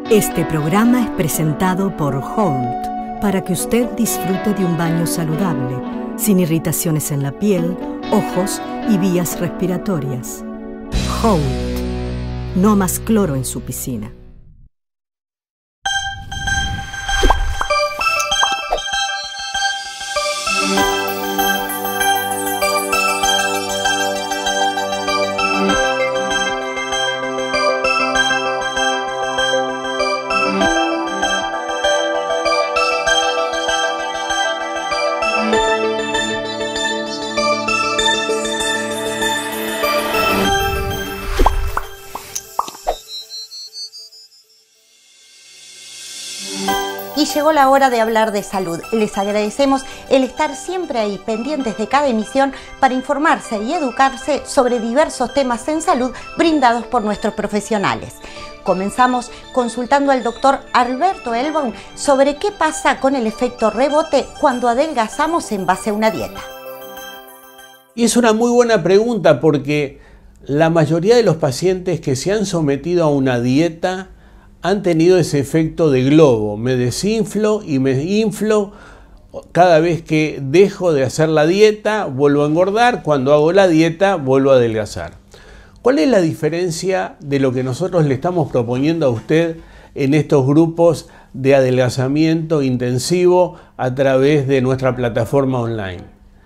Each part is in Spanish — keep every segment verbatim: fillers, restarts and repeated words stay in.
Este programa es presentado por Holt, para que usted disfrute de un baño saludable, sin irritaciones en la piel, ojos y vías respiratorias. Holt, no más cloro en su piscina. Y llegó la hora de hablar de salud. Les agradecemos el estar siempre ahí, pendientes de cada emisión, para informarse y educarse sobre diversos temas en salud brindados por nuestros profesionales. Comenzamos consultando al doctor Alberto Elbaum sobre qué pasa con el efecto rebote cuando adelgazamos en base a una dieta. Y es una muy buena pregunta, porque la mayoría de los pacientes que se han sometido a una dieta han tenido ese efecto de globo. Me desinflo y me inflo. Cada vez que dejo de hacer la dieta, vuelvo a engordar. Cuando hago la dieta, vuelvo a adelgazar. ¿Cuál es la diferencia de lo que nosotros le estamos proponiendo a usted en estos grupos de adelgazamiento intensivo a través de nuestra plataforma online?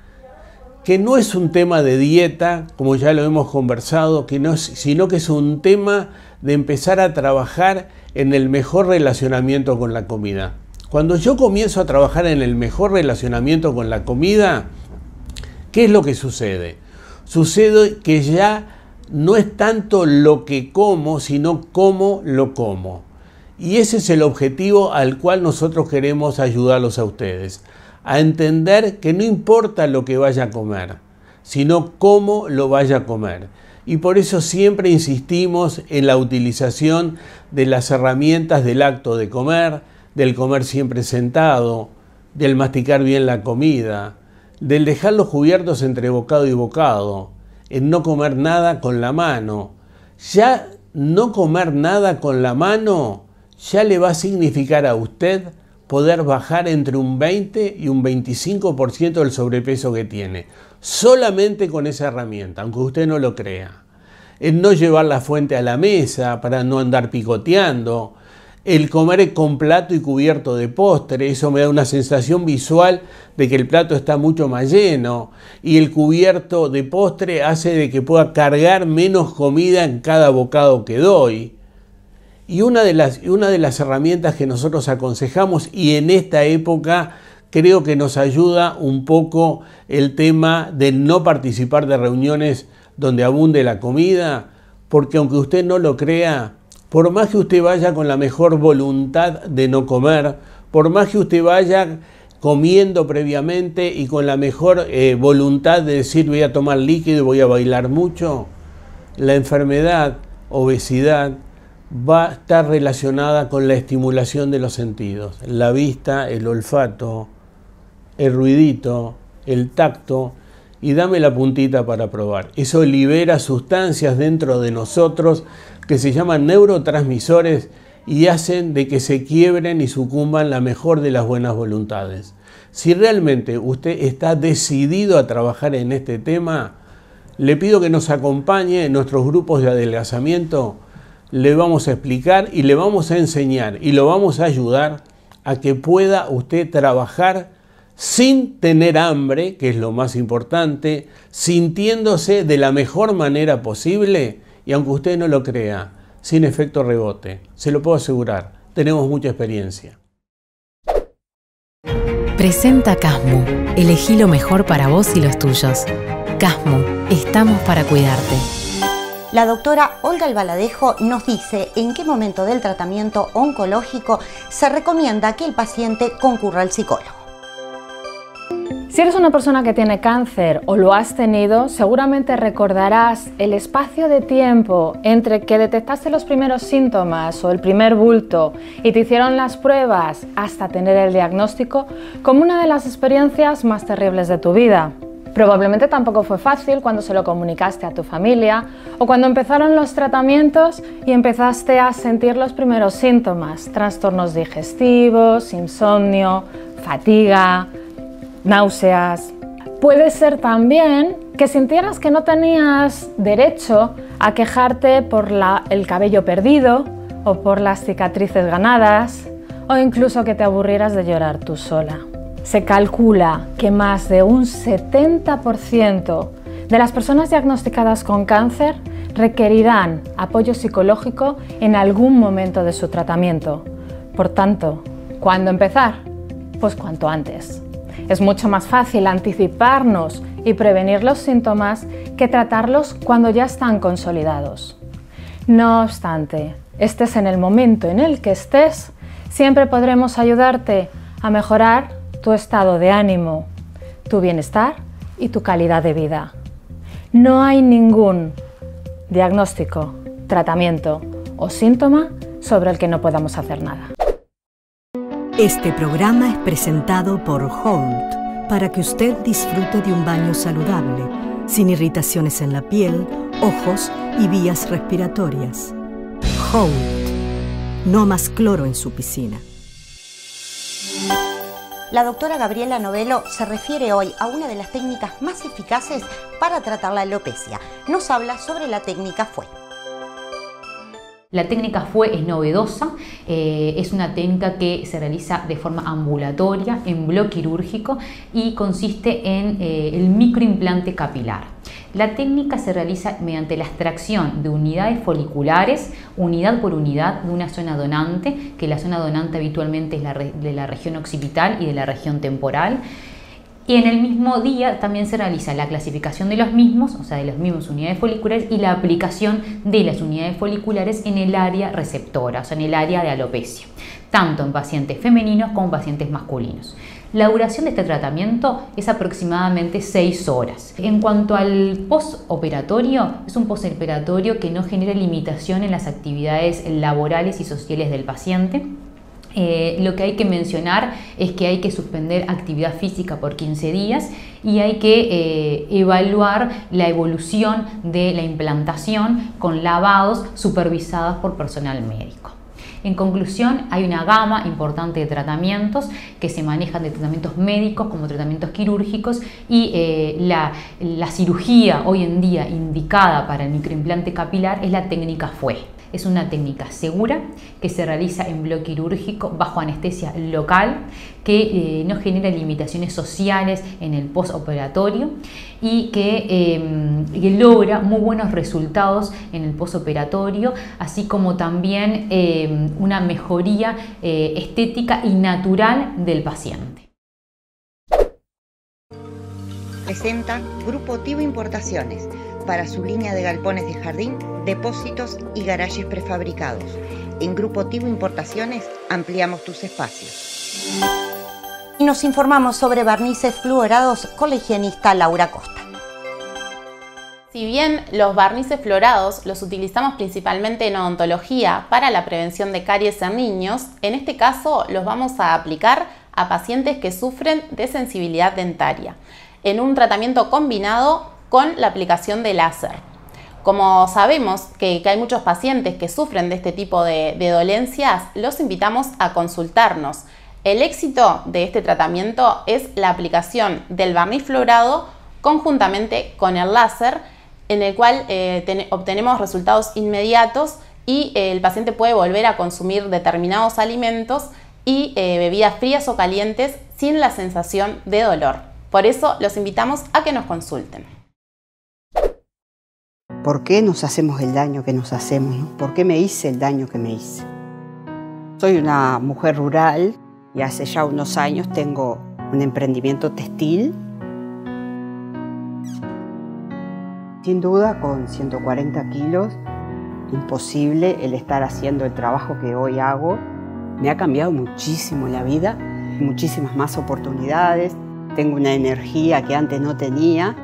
Que no es un tema de dieta, como ya lo hemos conversado, que no es, sino que es un tema de empezar a trabajar en el mejor relacionamiento con la comida. Cuando yo comienzo a trabajar en el mejor relacionamiento con la comida, ¿qué es lo que sucede? Sucede que ya no es tanto lo que como, sino cómo lo como. Y ese es el objetivo al cual nosotros queremos ayudarlos a ustedes, a entender que no importa lo que vaya a comer, sino cómo lo vaya a comer. Y por eso siempre insistimos en la utilización de las herramientas del acto de comer, del comer siempre sentado, del masticar bien la comida, del dejar los cubiertos entre bocado y bocado, en no comer nada con la mano. Ya no comer nada con la mano ya le va a significar a usted poder bajar entre un veinte y un veinticinco por ciento del sobrepeso que tiene, solamente con esa herramienta, aunque usted no lo crea. El no llevar la fuente a la mesa para no andar picoteando, el comer con plato y cubierto de postre, eso me da una sensación visual de que el plato está mucho más lleno, y el cubierto de postre hace de que pueda cargar menos comida en cada bocado que doy. Y una de las, una de las herramientas que nosotros aconsejamos, y en esta época creo que nos ayuda un poco el tema de no participar de reuniones donde abunde la comida, porque aunque usted no lo crea, por más que usted vaya con la mejor voluntad de no comer, por más que usted vaya comiendo previamente y con la mejor eh, voluntad de decir voy a tomar líquido y voy a bailar mucho, la enfermedad, obesidad, va a estar relacionada con la estimulación de los sentidos, la vista, el olfato, el ruidito, el tacto, y dame la puntita para probar. Eso libera sustancias dentro de nosotros que se llaman neurotransmisores y hacen de que se quiebren y sucumban la mejor de las buenas voluntades. Si realmente usted está decidido a trabajar en este tema, le pido que nos acompañe en nuestros grupos de adelgazamiento. Le vamos a explicar y le vamos a enseñar y lo vamos a ayudar a que pueda usted trabajar sin tener hambre, que es lo más importante, sintiéndose de la mejor manera posible y, aunque usted no lo crea, sin efecto rebote. Se lo puedo asegurar, tenemos mucha experiencia. Presenta Casmu. Elegí lo mejor para vos y los tuyos. Casmu, estamos para cuidarte. La doctora Olga Albaladejo nos dice en qué momento del tratamiento oncológico se recomienda que el paciente concurra al psicólogo. Si eres una persona que tiene cáncer o lo has tenido, seguramente recordarás el espacio de tiempo entre que detectaste los primeros síntomas o el primer bulto y te hicieron las pruebas hasta tener el diagnóstico como una de las experiencias más terribles de tu vida. Probablemente tampoco fue fácil cuando se lo comunicaste a tu familia o cuando empezaron los tratamientos y empezaste a sentir los primeros síntomas, trastornos digestivos, insomnio, fatiga, náuseas. Puede ser también que sintieras que no tenías derecho a quejarte por la, el cabello perdido o por las cicatrices ganadas o incluso que te aburrieras de llorar tú sola. Se calcula que más de un setenta por ciento de las personas diagnosticadas con cáncer requerirán apoyo psicológico en algún momento de su tratamiento. Por tanto, ¿cuándo empezar? Pues cuanto antes. Es mucho más fácil anticiparnos y prevenir los síntomas que tratarlos cuando ya están consolidados. No obstante, estés en el momento en el que estés, siempre podremos ayudarte a mejorar tu estado de ánimo, tu bienestar y tu calidad de vida. No hay ningún diagnóstico, tratamiento o síntoma sobre el que no podamos hacer nada. Este programa es presentado por Holt para que usted disfrute de un baño saludable, sin irritaciones en la piel, ojos y vías respiratorias. Holt. No más cloro en su piscina. La doctora Gabriela Novello se refiere hoy a una de las técnicas más eficaces para tratar la alopecia. Nos habla sobre la técnica Fue. La técnica Fue es novedosa, eh, es una técnica que se realiza de forma ambulatoria, en bloque quirúrgico y consiste en eh, el microimplante capilar. La técnica se realiza mediante la extracción de unidades foliculares, unidad por unidad, de una zona donante, que la zona donante habitualmente es la de la región occipital y de la región temporal. Y en el mismo día también se realiza la clasificación de los mismos, o sea, de las mismas unidades foliculares y la aplicación de las unidades foliculares en el área receptora, o sea, en el área de alopecia, tanto en pacientes femeninos como en pacientes masculinos. La duración de este tratamiento es aproximadamente seis horas. En cuanto al postoperatorio, es un postoperatorio que no genera limitación en las actividades laborales y sociales del paciente. Eh, lo que hay que mencionar es que hay que suspender actividad física por quince días y hay que eh, evaluar la evolución de la implantación con lavados supervisados por personal médico. En conclusión, hay una gama importante de tratamientos que se manejan de tratamientos médicos como tratamientos quirúrgicos y eh, la, la cirugía hoy en día indicada para el microimplante capilar es la técnica Fue. Es una técnica segura que se realiza en bloque quirúrgico bajo anestesia local, que eh, no genera limitaciones sociales en el postoperatorio y que, eh, que logra muy buenos resultados en el postoperatorio, así como también eh, una mejoría eh, estética y natural del paciente. Presenta Grupo Tivo Importaciones para su línea de galpones de jardín, depósitos y garajes prefabricados. En Grupo Tivo Importaciones ampliamos tus espacios. Y nos informamos sobre barnices fluorados con la higienista Laura Costa. Si bien los barnices fluorados los utilizamos principalmente en odontología para la prevención de caries en niños, en este caso los vamos a aplicar a pacientes que sufren de sensibilidad dentaria, en un tratamiento combinado con la aplicación de láser. Como sabemos que, que hay muchos pacientes que sufren de este tipo de, de dolencias, los invitamos a consultarnos. El éxito de este tratamiento es la aplicación del barniz fluorado conjuntamente con el láser, en el cual eh, ten, obtenemos resultados inmediatos y eh, el paciente puede volver a consumir determinados alimentos y eh, bebidas frías o calientes sin la sensación de dolor. Por eso los invitamos a que nos consulten. ¿Por qué nos hacemos el daño que nos hacemos, ¿no? ¿Por qué me hice el daño que me hice? Soy una mujer rural y hace ya unos años tengo un emprendimiento textil. Sin duda, con ciento cuarenta kilos, imposible el estar haciendo el trabajo que hoy hago. Me ha cambiado muchísimo la vida, muchísimas más oportunidades. Tengo una energía que antes no tenía.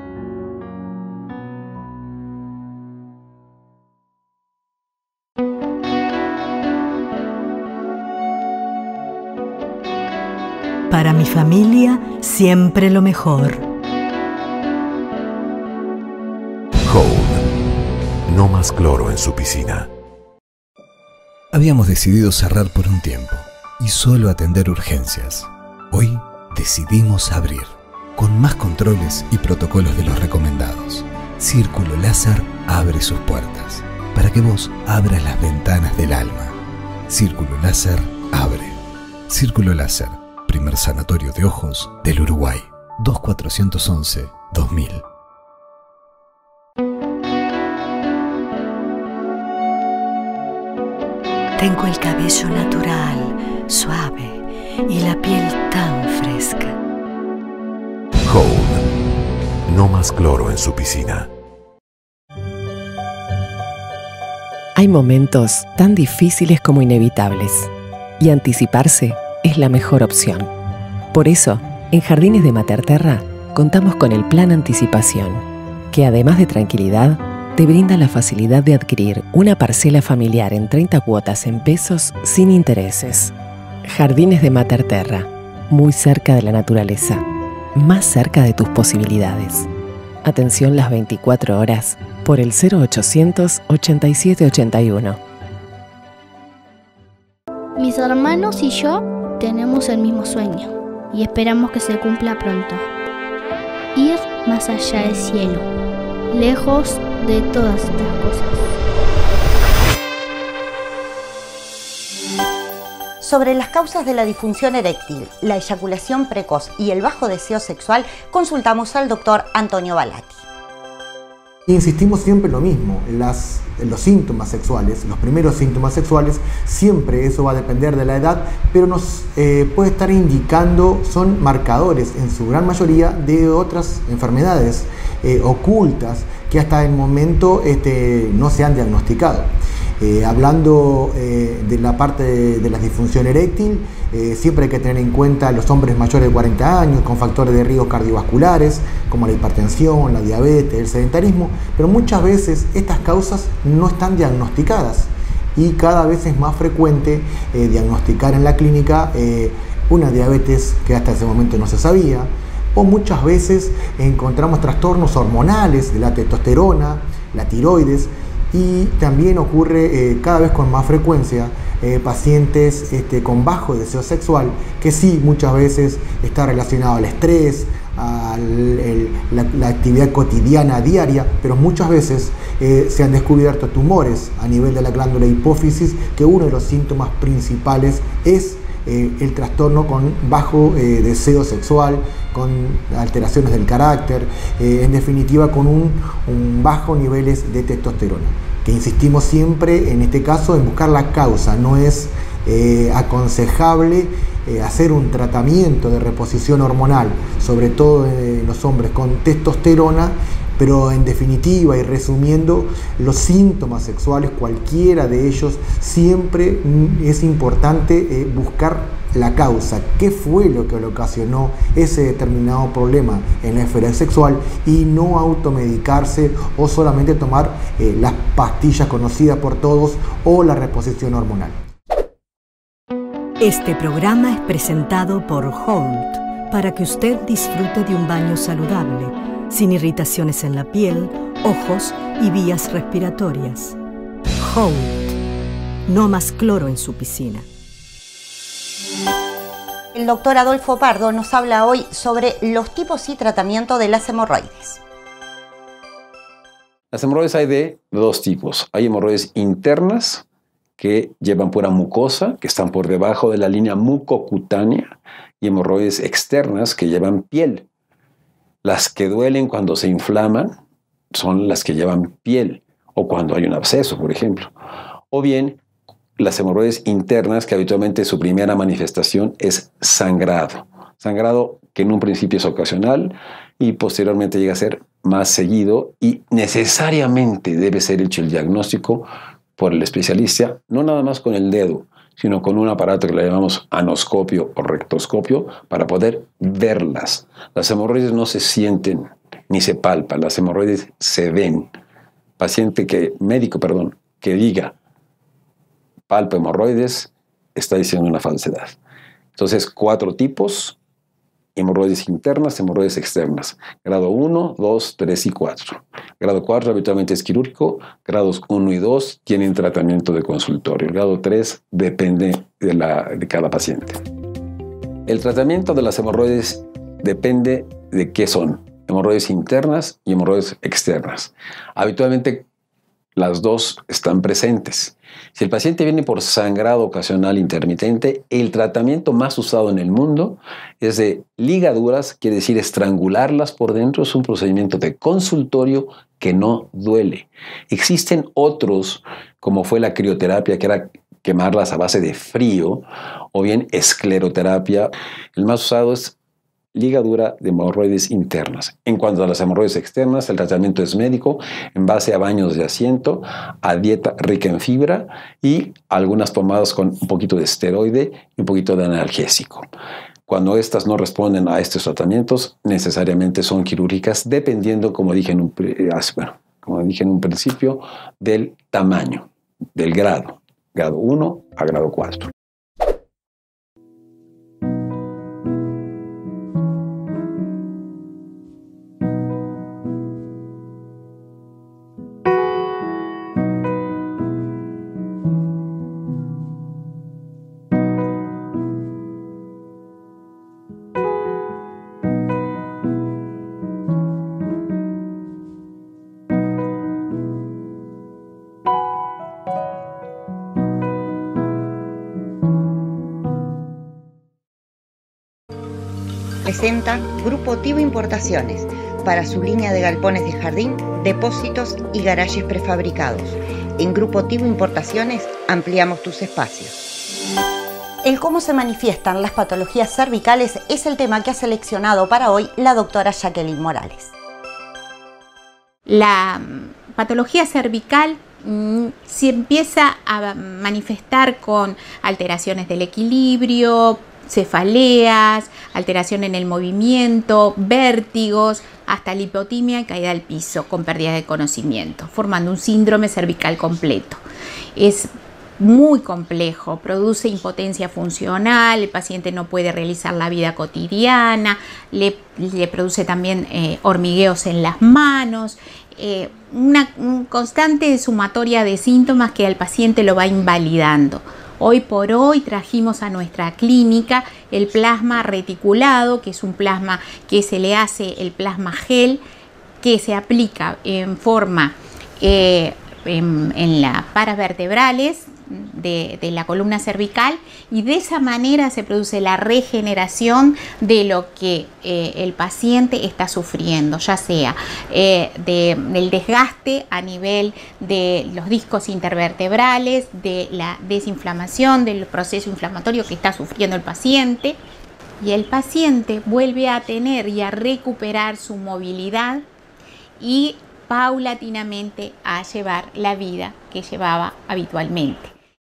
Para mi familia, siempre lo mejor. no más cloro en su piscina. Habíamos decidido cerrar por un tiempo y solo atender urgencias. Hoy decidimos abrir, con más controles y protocolos de los recomendados. Círculo Láser abre sus puertas para que vos abras las ventanas del alma. Círculo Láser abre. Círculo Láser, primer sanatorio de ojos del Uruguay. dos cuatro uno uno dos mil. Tengo el cabello natural, suave y la piel tan fresca. Hold. No más cloro en su piscina. Hay momentos tan difíciles como inevitables y anticiparse es la mejor opción. Por eso, en Jardines de Materterra contamos con el Plan Anticipación, que además de tranquilidad, te brinda la facilidad de adquirir una parcela familiar en treinta cuotas en pesos sin intereses. Jardines de Materterra, muy cerca de la naturaleza, más cerca de tus posibilidades. Atención las veinticuatro horas por el cero ochocientos ochenta y siete ochenta y uno. Mis hermanos y yo tenemos el mismo sueño y esperamos que se cumpla pronto. Ir más allá del cielo, lejos de todas estas cosas. Sobre las causas de la disfunción eréctil, la eyaculación precoz y el bajo deseo sexual, consultamos al doctor Antonio Balatti. Insistimos siempre en lo mismo, en, las, en los síntomas sexuales, los primeros síntomas sexuales, siempre eso va a depender de la edad, pero nos eh, puede estar indicando, son marcadores en su gran mayoría de otras enfermedades eh, ocultas que hasta el momento este, no se han diagnosticado. Eh, hablando eh, de la parte de, de la disfunción eréctil, eh, siempre hay que tener en cuenta a los hombres mayores de cuarenta años con factores de riesgo cardiovasculares como la hipertensión, la diabetes, el sedentarismo, pero muchas veces estas causas no están diagnosticadas y cada vez es más frecuente eh, diagnosticar en la clínica eh, una diabetes que hasta ese momento no se sabía, o muchas veces encontramos trastornos hormonales de la testosterona, la tiroides. Y también ocurre eh, cada vez con más frecuencia eh, pacientes este, con bajo deseo sexual, que sí muchas veces está relacionado al estrés, a la, la actividad cotidiana diaria, pero muchas veces eh, se han descubierto tumores a nivel de la glándula hipófisis, que uno de los síntomas principales es eh, el trastorno con bajo eh, deseo sexual, con alteraciones del carácter, eh, en definitiva con un, un bajo niveles de testosterona. Que insistimos siempre en este caso en buscar la causa, no es eh, aconsejable eh, hacer un tratamiento de reposición hormonal, sobre todo en los hombres con testosterona, pero en definitiva y resumiendo, los síntomas sexuales, cualquiera de ellos, siempre es importante eh, buscar la causa, qué fue lo que le ocasionó ese determinado problema en la esfera sexual y no automedicarse o solamente tomar eh, las pastillas conocidas por todos o la reposición hormonal. Este programa es presentado por Holt para que usted disfrute de un baño saludable, sin irritaciones en la piel, ojos y vías respiratorias. Holt. No más cloro en su piscina. El doctor Adolfo Pardo nos habla hoy sobre los tipos y tratamiento de las hemorroides. Las hemorroides hay de dos tipos. Hay hemorroides internas que llevan pura mucosa, que están por debajo de la línea mucocutánea, y hemorroides externas que llevan piel. Las que duelen cuando se inflaman son las que llevan piel, o cuando hay un absceso, por ejemplo. O bien, las hemorroides internas, que habitualmente su primera manifestación es sangrado. Sangrado que en un principio es ocasional y posteriormente llega a ser más seguido, y necesariamente debe ser hecho el diagnóstico por el especialista, no nada más con el dedo, sino con un aparato que le llamamos anoscopio o rectoscopio para poder verlas. Las hemorroides no se sienten ni se palpan, las hemorroides se ven. Paciente que, médico, perdón, que diga palpa hemorroides, está diciendo una falsedad. Entonces, cuatro tipos: hemorroides internas, hemorroides externas. Grado uno, dos, tres y cuatro. Grado cuatro habitualmente es quirúrgico. Grados uno y dos tienen tratamiento de consultorio. El grado tres depende de, la, de cada paciente. El tratamiento de las hemorroides depende de qué son. Hemorroides internas y hemorroides externas. Habitualmente las dos están presentes. Si el paciente viene por sangrado ocasional intermitente, el tratamiento más usado en el mundo es de ligaduras, quiere decir estrangularlas por dentro. Es un procedimiento de consultorio que no duele. Existen otros, como fue la crioterapia, que era quemarlas a base de frío, o bien escleroterapia. El más usado es ligadura de hemorroides internas. En cuanto a las hemorroides externas, el tratamiento es médico en base a baños de asiento, a dieta rica en fibra y algunas pomadas con un poquito de esteroide y un poquito de analgésico. Cuando estas no responden a estos tratamientos, necesariamente son quirúrgicas, dependiendo, como dije en un, bueno, como dije en un principio, del tamaño, del grado, grado uno a grado cuatro. Presenta Grupo Tivo Importaciones para su línea de galpones de jardín, depósitos y garajes prefabricados. En Grupo Tivo Importaciones ampliamos tus espacios. El cómo se manifiestan las patologías cervicales es el tema que ha seleccionado para hoy la doctora Jacqueline Morales. La patología cervical mm, se empieza a manifestar con alteraciones del equilibrio, cefaleas, alteración en el movimiento, vértigos, hasta lipotimia y caída al piso con pérdida de conocimiento, formando un síndrome cervical completo. Es muy complejo, produce impotencia funcional, el paciente no puede realizar la vida cotidiana, le, le produce también eh, hormigueos en las manos, eh, una un constante sumatoria de síntomas que al paciente lo va invalidando. Hoy por hoy trajimos a nuestra clínica el plasma reticulado, que es un plasma que se le hace el plasma gel, que se aplica en forma eh, en, en las paras vertebrales de, de la columna cervical, y de esa manera se produce la regeneración de lo que eh, el paciente está sufriendo, ya sea eh, de, del desgaste a nivel de los discos intervertebrales, de la desinflamación, del proceso inflamatorio que está sufriendo el paciente, y el paciente vuelve a tener y a recuperar su movilidad y paulatinamente a llevar la vida que llevaba habitualmente.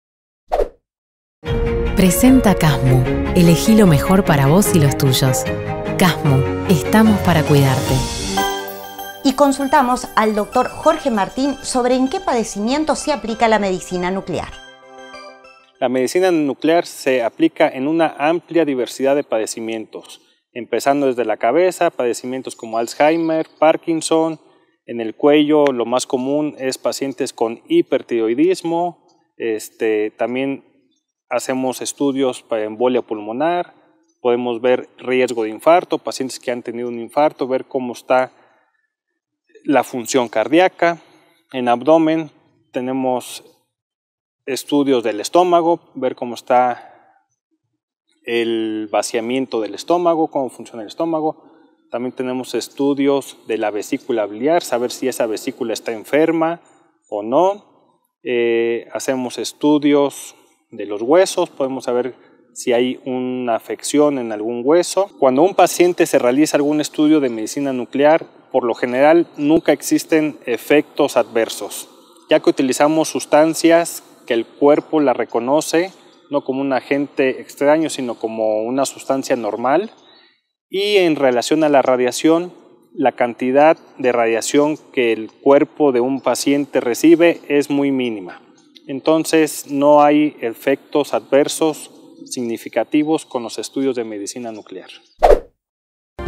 Presenta Casmu. Elegí lo mejor para vos y los tuyos. Casmu, estamos para cuidarte. Y consultamos al doctor Jorge Martín sobre en qué padecimientos se aplica la medicina nuclear. La medicina nuclear se aplica en una amplia diversidad de padecimientos, empezando desde la cabeza, padecimientos como Alzheimer, Parkinson. En el cuello lo más común es pacientes con hipertiroidismo. Este, también hacemos estudios para embolia pulmonar, podemos ver riesgo de infarto, pacientes que han tenido un infarto, ver cómo está la función cardíaca. En abdomen tenemos estudios del estómago, ver cómo está el vaciamiento del estómago, cómo funciona el estómago. También tenemos estudios de la vesícula biliar, saber si esa vesícula está enferma o no. Eh, hacemos estudios de los huesos, podemos saber si hay una afección en algún hueso. Cuando un paciente se realiza algún estudio de medicina nuclear, por lo general nunca existen efectos adversos, ya que utilizamos sustancias que el cuerpo la reconoce, no como un agente extraño, sino como una sustancia normal. Y en relación a la radiación, la cantidad de radiación que el cuerpo de un paciente recibe es muy mínima. Entonces no hay efectos adversos significativos con los estudios de medicina nuclear.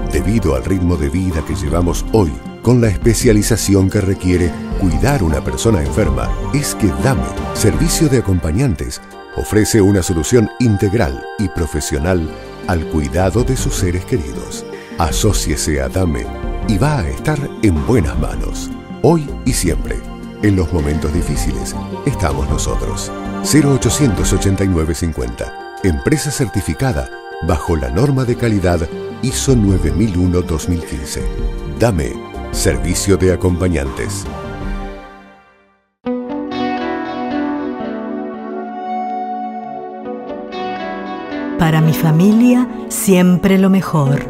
Debido al ritmo de vida que llevamos hoy, con la especialización que requiere cuidar una persona enferma, es que DAME, Servicio de Acompañantes, ofrece una solución integral y profesional al cuidado de sus seres queridos. Asóciese a DAME y va a estar en buenas manos, hoy y siempre. En los momentos difíciles estamos nosotros. cero ochocientos ochenta y nueve cincuenta. Empresa certificada bajo la norma de calidad I S O nueve mil uno dos mil quince. DAME, Servicio de Acompañantes. Para mi familia, siempre lo mejor.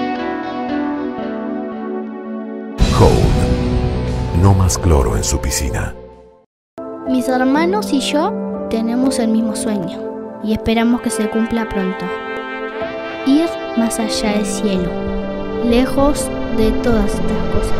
Hold. No más cloro en su piscina. Mis hermanos y yo tenemos el mismo sueño y esperamos que se cumpla pronto. Ir más allá del cielo, lejos de todas estas cosas.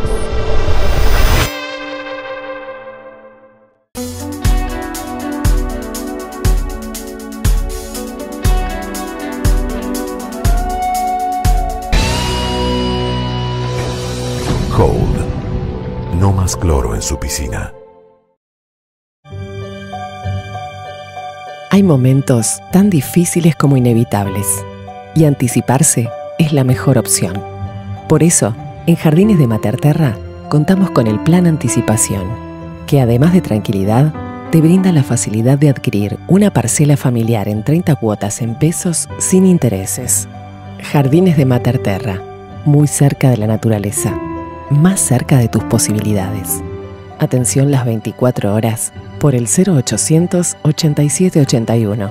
Hold. No más cloro en su piscina. Hay momentos tan difíciles como inevitables, y anticiparse es la mejor opción. Por eso, en Jardines de Materterra contamos con el Plan Anticipación, que además de tranquilidad, te brinda la facilidad de adquirir una parcela familiar en treinta cuotas en pesos sin intereses. Jardines de Materterra, muy cerca de la naturaleza, más cerca de tus posibilidades. Atención las veinticuatro horas por el cero ochocientos ochenta y siete ochenta y uno.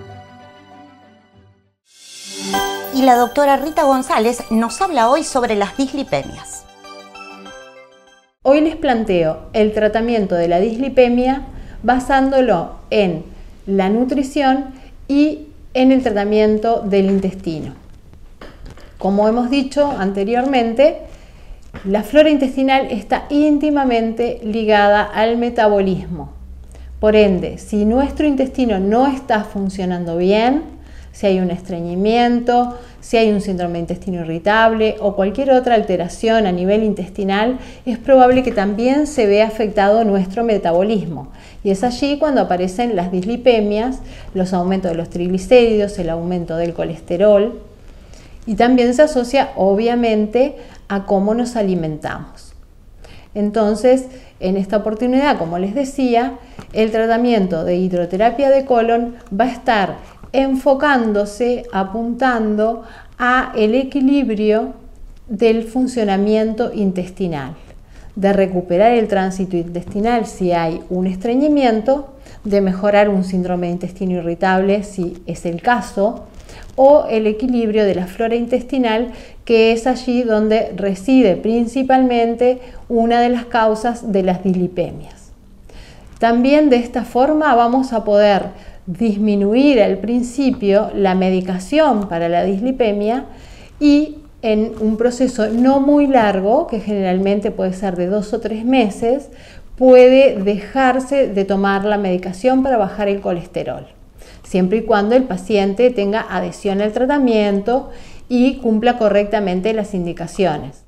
Y la doctora Rita González nos habla hoy sobre las dislipemias. Hoy les planteo el tratamiento de la dislipemia basándolo en la nutrición y en el tratamiento del intestino. Como hemos dicho anteriormente, la flora intestinal está íntimamente ligada al metabolismo. Por ende, si nuestro intestino no está funcionando bien, si hay un estreñimiento, si hay un síndrome de intestino irritable o cualquier otra alteración a nivel intestinal, es probable que también se vea afectado nuestro metabolismo. Y es allí cuando aparecen las dislipemias, los aumentos de los triglicéridos, el aumento del colesterol, y también se asocia obviamente a cómo nos alimentamos. Entonces, en esta oportunidad, como les decía, el tratamiento de hidroterapia de colon va a estar enfocándose, apuntando a el equilibrio del funcionamiento intestinal, de recuperar el tránsito intestinal si hay un estreñimiento, de mejorar un síndrome de intestino irritable si es el caso, o el equilibrio de la flora intestinal, que es allí donde reside principalmente una de las causas de las dislipemias. También de esta forma vamos a poder disminuir al principio la medicación para la dislipemia y en un proceso no muy largo, que generalmente puede ser de dos o tres meses, puede dejarse de tomar la medicación para bajar el colesterol, siempre y cuando el paciente tenga adhesión al tratamiento y cumpla correctamente las indicaciones.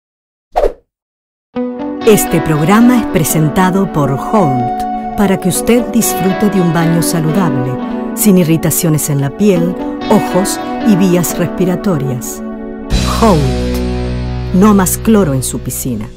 Este programa es presentado por Holt, para que usted disfrute de un baño saludable, sin irritaciones en la piel, ojos y vías respiratorias. Holt, no más cloro en su piscina.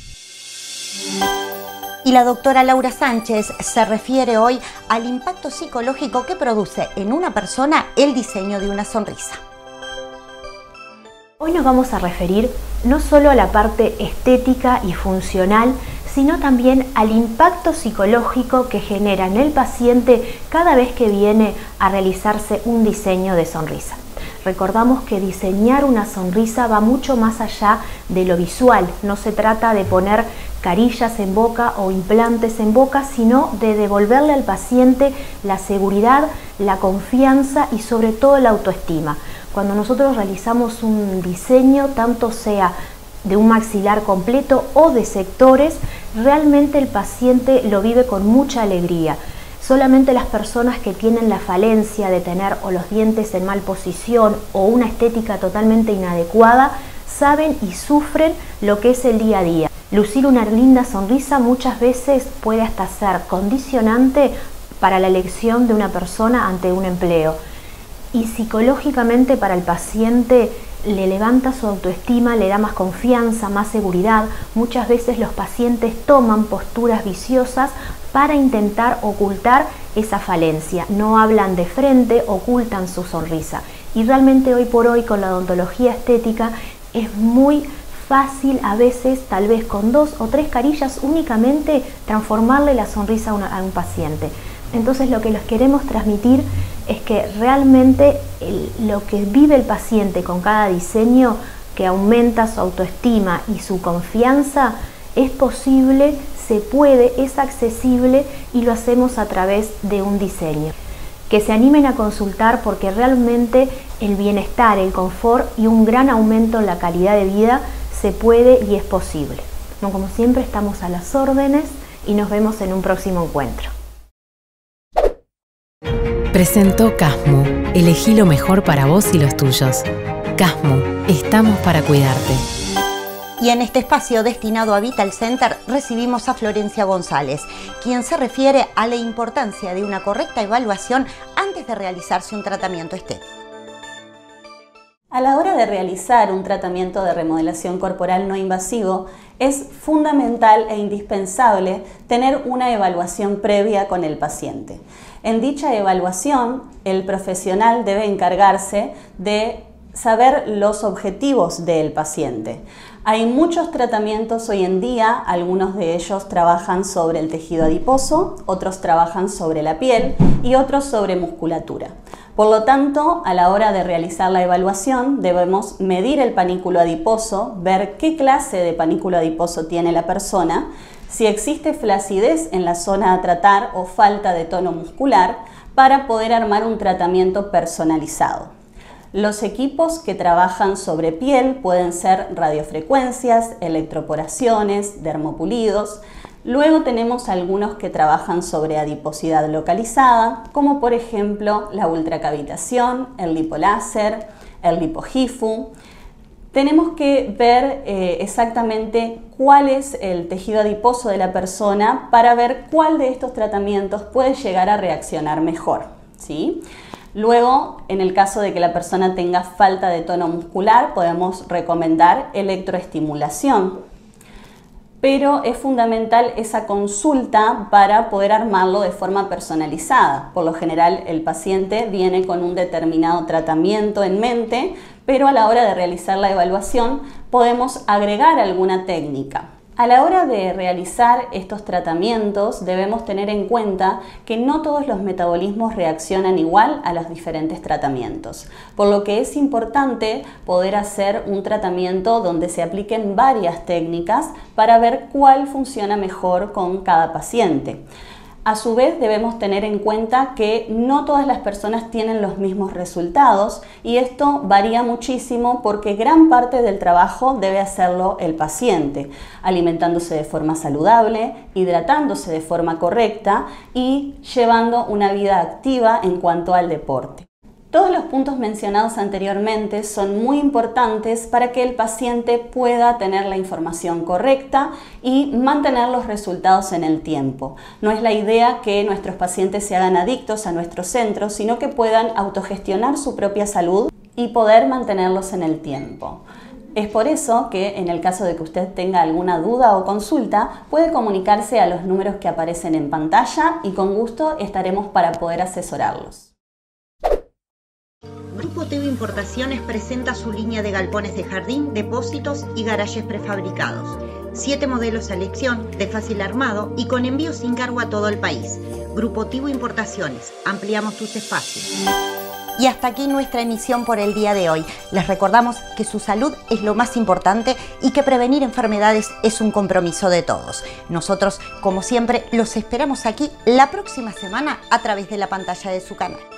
Y la doctora Laura Sánchez se refiere hoy al impacto psicológico que produce en una persona el diseño de una sonrisa. Hoy nos vamos a referir no solo a la parte estética y funcional, sino también al impacto psicológico que genera en el paciente cada vez que viene a realizarse un diseño de sonrisa. Recordamos que diseñar una sonrisa va mucho más allá de lo visual, no se trata de poner carillas en boca o implantes en boca, sino de devolverle al paciente la seguridad, la confianza y sobre todo la autoestima. Cuando nosotros realizamos un diseño, tanto sea de un maxilar completo o de sectores, realmente el paciente lo vive con mucha alegría. Solamente las personas que tienen la falencia de tener o los dientes en mal posición o una estética totalmente inadecuada saben y sufren lo que es el día a día. Lucir una linda sonrisa muchas veces puede hasta ser condicionante para la elección de una persona ante un empleo. Y psicológicamente para el paciente le levanta su autoestima, le da más confianza, más seguridad. Muchas veces los pacientes toman posturas viciosas para intentar ocultar esa falencia. No hablan de frente, ocultan su sonrisa. Y realmente hoy por hoy con la odontología estética es muy fácil a veces, tal vez con dos o tres carillas únicamente, transformarle la sonrisa a, una, a un paciente. Entonces lo que les queremos transmitir es que realmente el, lo que vive el paciente con cada diseño que aumenta su autoestima y su confianza es posible, se puede, es accesible y lo hacemos a través de un diseño. Que se animen a consultar porque realmente el bienestar, el confort y un gran aumento en la calidad de vida se puede y es posible. Como siempre estamos a las órdenes y nos vemos en un próximo encuentro. Presentó Casmu. Elegí lo mejor para vos y los tuyos. Casmu, estamos para cuidarte. Y en este espacio destinado a Vital Center recibimos a Florencia González, quien se refiere a la importancia de una correcta evaluación antes de realizarse un tratamiento estético. A la hora de realizar un tratamiento de remodelación corporal no invasivo, es fundamental e indispensable tener una evaluación previa con el paciente. En dicha evaluación, el profesional debe encargarse de saber los objetivos del paciente. Hay muchos tratamientos hoy en día, algunos de ellos trabajan sobre el tejido adiposo, otros trabajan sobre la piel y otros sobre musculatura. Por lo tanto, a la hora de realizar la evaluación debemos medir el panículo adiposo, ver qué clase de panículo adiposo tiene la persona, si existe flacidez en la zona a tratar o falta de tono muscular, para poder armar un tratamiento personalizado. Los equipos que trabajan sobre piel pueden ser radiofrecuencias, electroporaciones, dermopulidos. Luego tenemos algunos que trabajan sobre adiposidad localizada, como por ejemplo la ultracavitación, el lipoláser, el lipohifu. Tenemos que ver eh, exactamente cuál es el tejido adiposo de la persona para ver cuál de estos tratamientos puede llegar a reaccionar mejor, ¿sí? Luego, en el caso de que la persona tenga falta de tono muscular, podemos recomendar electroestimulación. Pero es fundamental esa consulta para poder armarlo de forma personalizada. Por lo general, el paciente viene con un determinado tratamiento en mente, pero a la hora de realizar la evaluación podemos agregar alguna técnica. A la hora de realizar estos tratamientos debemos tener en cuenta que no todos los metabolismos reaccionan igual a los diferentes tratamientos, por lo que es importante poder hacer un tratamiento donde se apliquen varias técnicas para ver cuál funciona mejor con cada paciente. A su vez debemos tener en cuenta que no todas las personas tienen los mismos resultados y esto varía muchísimo porque gran parte del trabajo debe hacerlo el paciente, alimentándose de forma saludable, hidratándose de forma correcta y llevando una vida activa en cuanto al deporte. Todos los puntos mencionados anteriormente son muy importantes para que el paciente pueda tener la información correcta y mantener los resultados en el tiempo. No es la idea que nuestros pacientes se hagan adictos a nuestros centros, sino que puedan autogestionar su propia salud y poder mantenerlos en el tiempo. Es por eso que en el caso de que usted tenga alguna duda o consulta, puede comunicarse a los números que aparecen en pantalla y con gusto estaremos para poder asesorarlos. Grupo Teo Importaciones presenta su línea de galpones de jardín, depósitos y garajes prefabricados. Siete modelos a elección, de fácil armado y con envío sin cargo a todo el país. Grupo Teo Importaciones, ampliamos tus espacios. Y hasta aquí nuestra emisión por el día de hoy. Les recordamos que su salud es lo más importante y que prevenir enfermedades es un compromiso de todos. Nosotros, como siempre, los esperamos aquí la próxima semana a través de la pantalla de su canal.